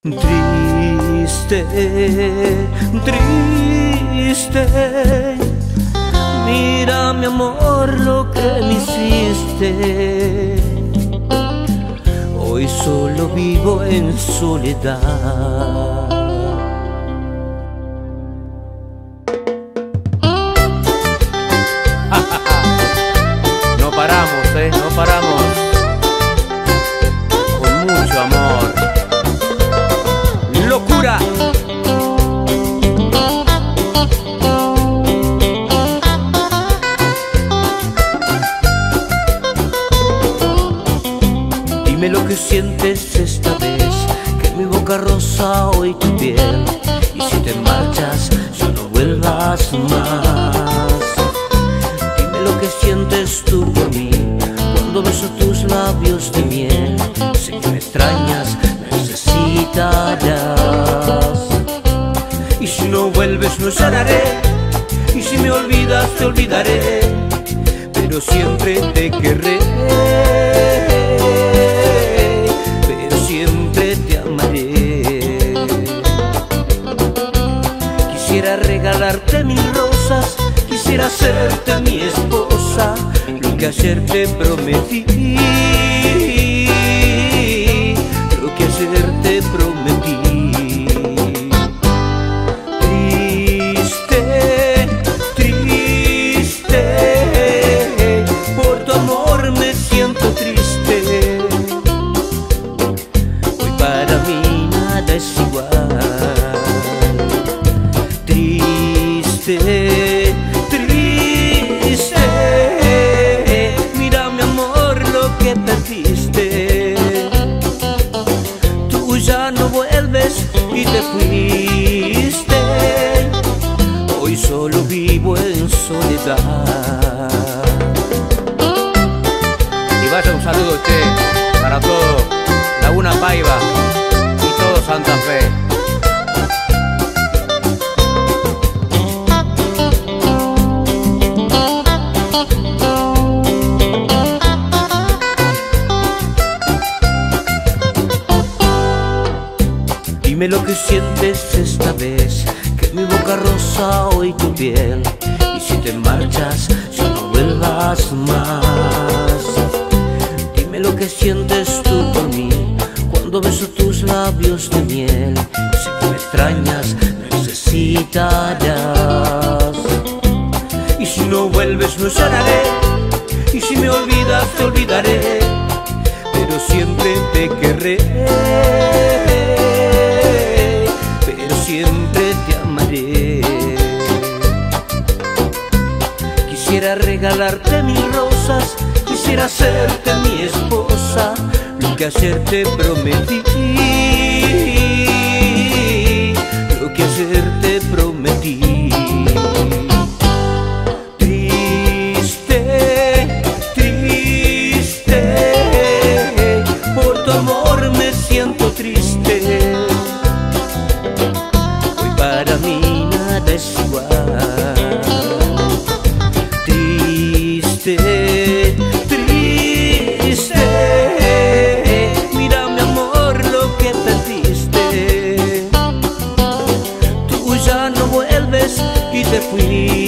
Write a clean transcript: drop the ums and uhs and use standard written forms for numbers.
Triste, triste, mira mi amor lo que me hiciste. Hoy solo vivo en soledad. No paramos, no paramos. Con mucho amor. ¡Locura! Dime lo que sientes esta vez, que mi boca rosa hoy tu piel. Y si te marchas, ya no vuelvas más. Dime lo que sientes tú por mí, cuando beso tus labios de miel. Sé que me extrañas, necesitarás. Y si no vuelves no lloraré, y si me olvidas te olvidaré, pero siempre te querré, pero siempre te amaré. Quisiera regalarte 1000 rosas, quisiera hacerte mi esposa, lo que ayer te prometí, lo que ayer te prometí. Triste, triste, por tu amor me siento triste. Hoy para mí nada es igual. Triste, triste, mira mi amor lo que perdiste. Tú ya no vuelves y te fuiste. Hoy solo vivo en soledad. Y vaya un saludo para todo Laguna Paiva y todo Santa Fe. Dime lo que sientes esta vez, que mi boca rosa hoy tu piel. Y si te marchas, ya no vuelvas más. Dime lo que sientes tú por mí, cuando beso tus labios de miel. Sé que me extrañas, necesitarás. Y si no vuelves no lloraré, y si me olvidas te olvidaré, pero siempre te querré, siempre te amaré. Quisiera regalarte 1000 rosas, quisiera hacerte mi esposa, lo que ayer te prometí, lo que ayer te prometí. Triste, triste, por tu amor me siento triste. Para mí nada es igual. Triste, triste, mira mi amor lo que perdiste. Tú ya no vuelves y te fuiste.